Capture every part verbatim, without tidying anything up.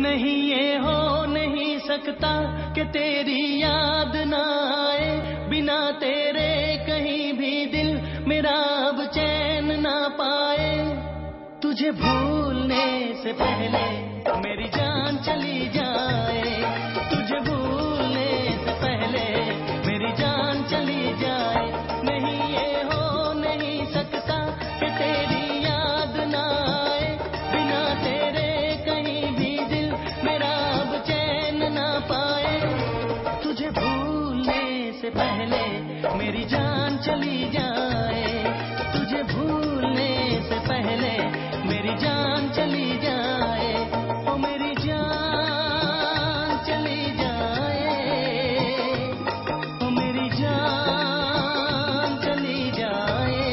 नहीं ये हो नहीं सकता कि तेरी याद ना आए, बिना तेरे कहीं भी दिल मेरा अब चैन ना पाए। तुझे भूलने से पहले मेरी जान चली जाए, तुझे भूलने से पहले मेरी जान चली जाए। नहीं ये हो नहीं सकता कि तेरी याद ना आए, बिना तेरे कहीं भी दिल मेरा अब चैन ना पाए। तुझे भूलने से पहले मेरी जान चली जाए, तुझे भूलने से पहले मेरी जान चली जाए। ओ मेरी जान चली जाए, ओ मेरी जान चली जाए,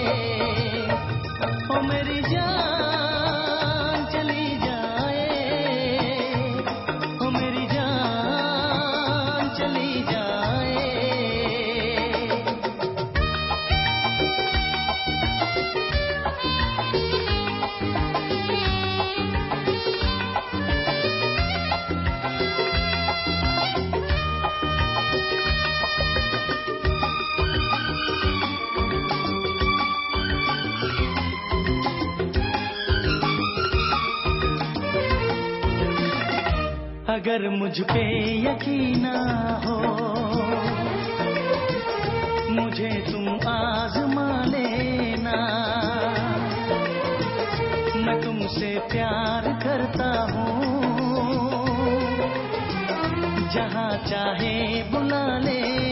ओ मेरी जान चली जाए, ओ मेरी जान चली जाए। अगर मुझ पे यकीन ना हो, मुझे तुम आज़मा लेना। मैं तुमसे प्यार करता हूँ, जहाँ चाहे बुला ले।